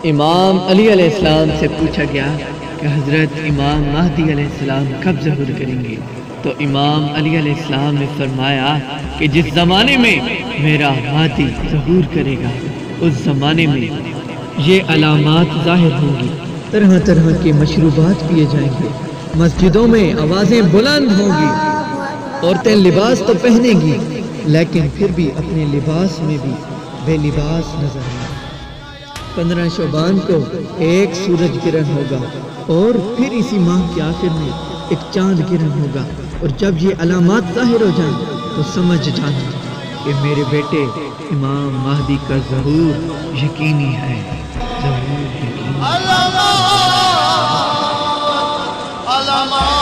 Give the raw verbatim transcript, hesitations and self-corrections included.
इमाम अली अलैहिस्सलाम से पूछा गया कि हज़रत इमाम महदी अलैहिस्सलाम कब ज़हूर करेंगे, तो इमाम अली अलैहिस्सलाम ने फरमाया कि जिस ज़माने में मेरा महदी ज़हूर करेगा उस ज़माने में ये अलामात ज़ाहिर होंगी। तरह तरह के मशरूबात पिए जाएंगे, मस्जिदों में आवाज़ें बुलंद होंगी, औरतें लिबास तो पहनेंगी लेकिन फिर भी अपने लिबास में भी बेलिबास नजर आएंगी। पंद्रह शोबान को एक सूरज किरण होगा और फिर इसी माह के आखिर में एक चांद किरण होगा, और जब ये अलामात ज़ाहिर हो जाएं तो समझ जाना कि मेरे बेटे इमाम महदी का ज़हूर यकीनी है, ज़हूर यकीनी।